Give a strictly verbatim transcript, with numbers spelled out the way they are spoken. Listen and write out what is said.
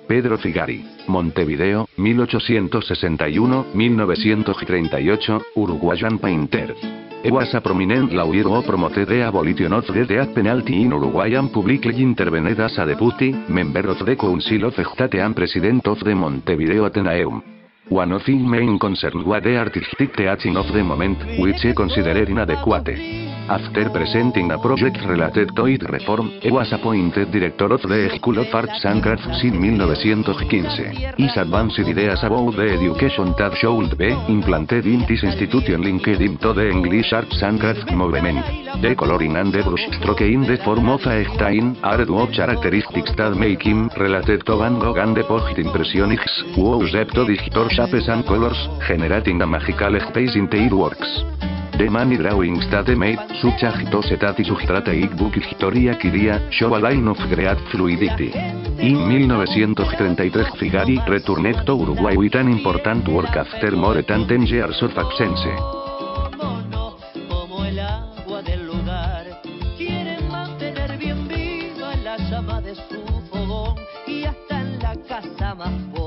Pedro Figari. Montevideo, mil ochocientos sesenta y uno a mil novecientos treinta y ocho, Uruguayan painter. He was a prominent lawyer who promoted the abolition of the death penalty in Uruguayan publicly intervened as a deputy, member of the Council of State and President of the Montevideo Athenaeum. One of his main concerns was the artistic teaching of the moment, which he considered inadequate. After presenting a project related to its reform, he was appointed director of the School of Arts and Crafts in mil novecientos quince. His advanced ideas about the education that should be implanted in this institution linked him to the English arts and crafts movement. The coloring and the brushstroke in the form of a stain are two characteristics that make him related to Van Gogh and the post-impressionists, who used to distort shapes and colors, generating a magical space in their works. The many drawings that they made, such as those that is strategic book Historia Quiria, show a line of great fluidity. In mil novecientos treinta y tres Figari returned to Uruguay with an important work after more than ten years of absence. Como el agua del lugar, quieren mantener bien viva la llama de su fogón y hasta en la casa más